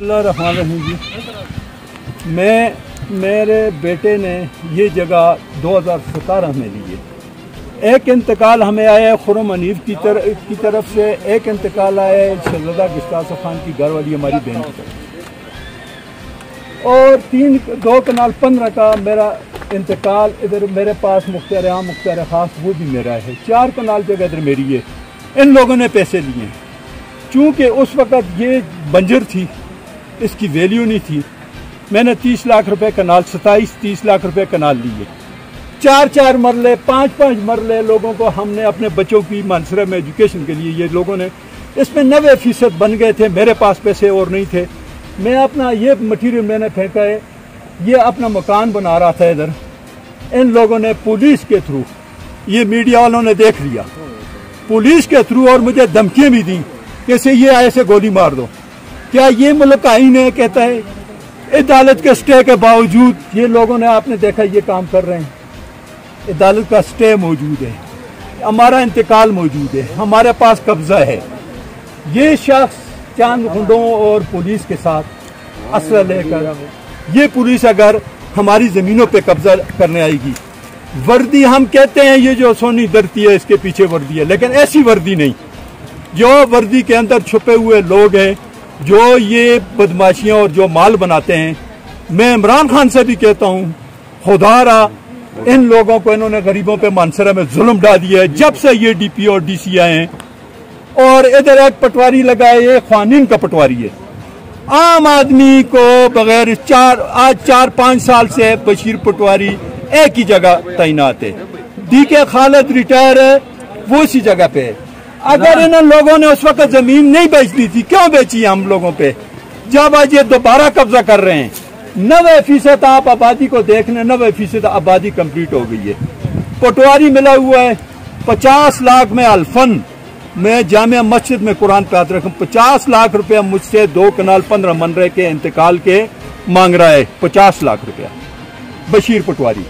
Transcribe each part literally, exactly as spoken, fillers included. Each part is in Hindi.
बिस्मिल्लाहिर्रहमानिर्रहीम जी। मैं मेरे बेटे ने ये जगह दो हज़ार सतारह में ली है। एक इंतकाल हमें आया खुरम हनीफ की, तर, की तरफ से, एक इंतकाल आया है शहजादा गुस्ताफ खान की घर वाली हमारी बहन की तरफ, और तीन दो कनाल पंद्रह का मेरा इंतकाल इधर मेरे पास मुख्तार आम मुख्तार खास वो भी मेरा है। चार कनाल जगह इधर मेरी है। इन लोगों ने पैसे लिए, चूँकि उस वक़्त ये बंजर थी, इसकी वैल्यू नहीं थी। मैंने तीस लाख रुपए कनाल, सत्ताईस तीस लाख रुपए कनाल लिए। चार चार मरले, पाँच पाँच मरले लोगों को हमने अपने बच्चों की मानसरा में एजुकेशन के लिए, ये लोगों ने इसमें नब्बे फीसद बन गए थे। मेरे पास पैसे और नहीं थे। मैं अपना ये मटीरियल मैंने फेंका है, ये अपना मकान बना रहा था इधर। इन लोगों ने पुलिस के थ्रू, ये मीडिया वालों ने देख लिया, पुलिस के थ्रू, और मुझे धमकियाँ भी दी कैसे ये ऐसे गोली मार दो। क्या ये मुल्क आईन है? कहता है अदालत के स्टे के बावजूद ये लोगों ने, आपने देखा ये काम कर रहे हैं। अदालत का स्टे मौजूद है, हमारा इंतकाल मौजूद है, हमारे पास कब्जा है। ये शख्स चांद गुंडों और पुलिस के साथ असला लेकर, ये पुलिस अगर हमारी जमीनों पे कब्जा करने आएगी, वर्दी हम कहते हैं ये जो सोनी धरती है इसके पीछे वर्दी है, लेकिन ऐसी वर्दी नहीं। जो वर्दी के अंदर छुपे हुए लोग हैं, जो ये बदमाशियां और जो माल बनाते हैं। मैं इमरान खान से भी कहता हूँ, खुदारा इन लोगों को, इन्होंने गरीबों पे मानसरा में जुल्म डाल दिया है जब से ये डीपी और डीसी आए हैं। और इधर एक पटवारी लगा है, ये ख्वानीन का पटवारी है। आम आदमी को बगैर चार आज चार पाँच साल से बशीर पटवारी एक ही जगह तैनात है। डी के खालिद रिटायर है, वो इसी जगह पे है। अगर इन लोगों ने उस वक्त जमीन नहीं बेचनी थी, क्यों बेची हम लोगों पे, जब आज ये दोबारा कब्जा कर रहे हैं। नब्बे फीसद आप आबादी को देखने, नब्बे फीसद आबादी कंप्लीट हो गई है। पटवारी मिला हुआ है पचास लाख में अल्फन, मैं जामिया मस्जिद में कुरान पे हाथ रखूं, पचास लाख रुपया मुझसे दो कनाल पंद्रह मनरे के इंतकाल के मांग रहा है, पचास लाख रुपया बशीर पटवारी।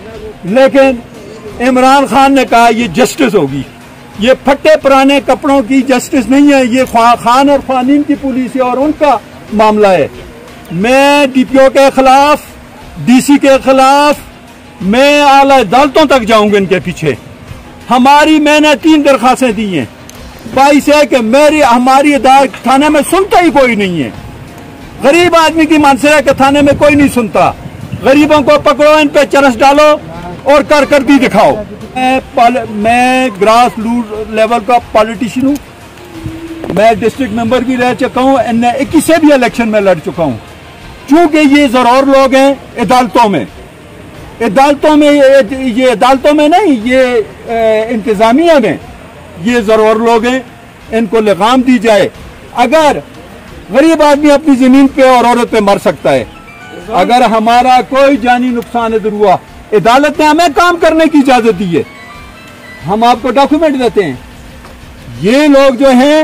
लेकिन इमरान खान ने कहा ये जस्टिस होगी। ये फटे पुराने कपड़ों की जस्टिस नहीं है, ये खान और ख्वानीन की पुलिस है और उनका मामला है। मैं डीपीओ के खिलाफ, डीसी के खिलाफ, मैं आला अदालतों तक जाऊंगा इनके पीछे। हमारी मैंने तीन दरखास्तें दी हैं। बाईस है कि मेरी हमारी अदालत थाने में सुनता ही कोई नहीं है। गरीब आदमी की मानसरा के थाने में कोई नहीं सुनता। गरीबों को पकड़ो, इन पे चरस डालो और कर कर भी दिखाओ। मैं, मैं ग्रास रूट लेवल का पॉलिटिशियन हूँ। मैं डिस्ट्रिक्ट मेंबर भी रह चुका हूँ, एन इक्कीस से भी इलेक्शन में लड़ चुका हूँ। चूंकि ये जरूर लोग हैं अदालतों में, अदालतों में ये, ये अदालतों में नहीं, ये इंतजामिया में ये जरूर लोग हैं, इनको लगाम दी जाए। अगर गरीब आदमी अपनी जमीन पे और औरत पे मर सकता है, अगर हमारा कोई जानी नुकसान इधर हुआ, अदालत ने हमें काम करने की इजाजत दी है, हम आपको डॉक्यूमेंट देते हैं। ये लोग जो हैं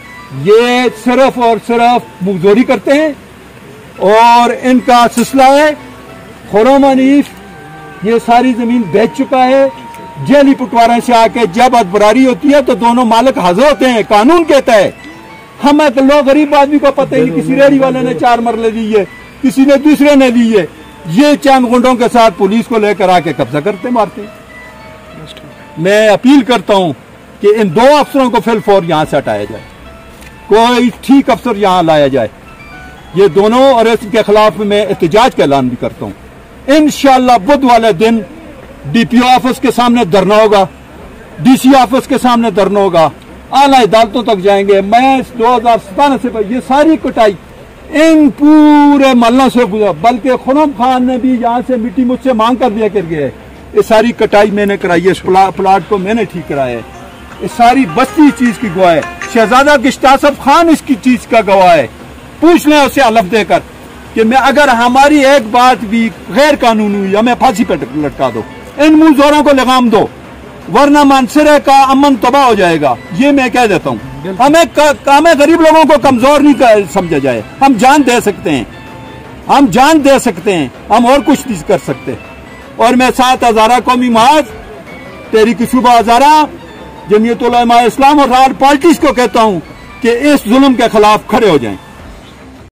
ये सिर्फ और सिर्फ मुजोरी करते हैं और इनका सिलसिला है। खुरम हनीफ ये सारी जमीन बेच चुका है। जेली पटवारा से आके जब अदबरारी होती है तो दोनों मालिक हाजिर होते हैं, कानून कहता है। हमें तो लोग गरीब आदमी को पता ही नहीं, किसी रेहड़ी वाले ने चार मरले ली है, किसी ने दूसरे ने ली है। ये चंद गुंडों के साथ पुलिस को लेकर आके कब्जा करते मारते हैं। मैं अपील करता हूं कि इन दो अफसरों को फिल फौर यहां से हटाया जाए, कोई ठीक अफसर यहां लाया जाए, ये दोनों, और इसके खिलाफ मैं एहतजाज का ऐलान भी करता हूं। इंशाअल्लाह बुध वाले दिन डीपीओ ऑफिस के सामने धरना होगा, डीसी ऑफिस के सामने धरना होगा, आला अदालतों तक जाएंगे। मैं दो हजार सतारह से ये सारी कुटाई इन पूरे मल्लों से गुजरा, बल्कि खुरम खान ने भी यहाँ से मिट्टी मुझसे मांग कर दिया कर गया है। ये सारी कटाई मैंने कराई है, इस प्ला, प्लाट को मैंने ठीक कराया है। ये सारी बस्ती चीज की गवाह है। शहजादा गुस्ताफ खान इसकी चीज का गवाह है। पूछ लें उसे अलफ देकर कि मैं, अगर हमारी एक बात भी गैर कानूनी हुई, हमें फांसी पर लटका दो, इन मुंहजोरों को लगाम दो, वरना मानसरे का अमन तबाह हो जाएगा। ये मैं कह देता हूँ। हमें हमें गरीब लोगों को कमजोर नहीं समझा जाए। हम जान दे सकते हैं, हम जान दे सकते हैं, हम और कुछ नहीं कर सकते। और मैं सात हजारा कौमी महाज, तहरीक सूबा हजारा, जमीयत उलमा इस्लाम और राल पार्टीज को कहता हूँ कि इस जुल्म के खिलाफ खड़े हो जाएं।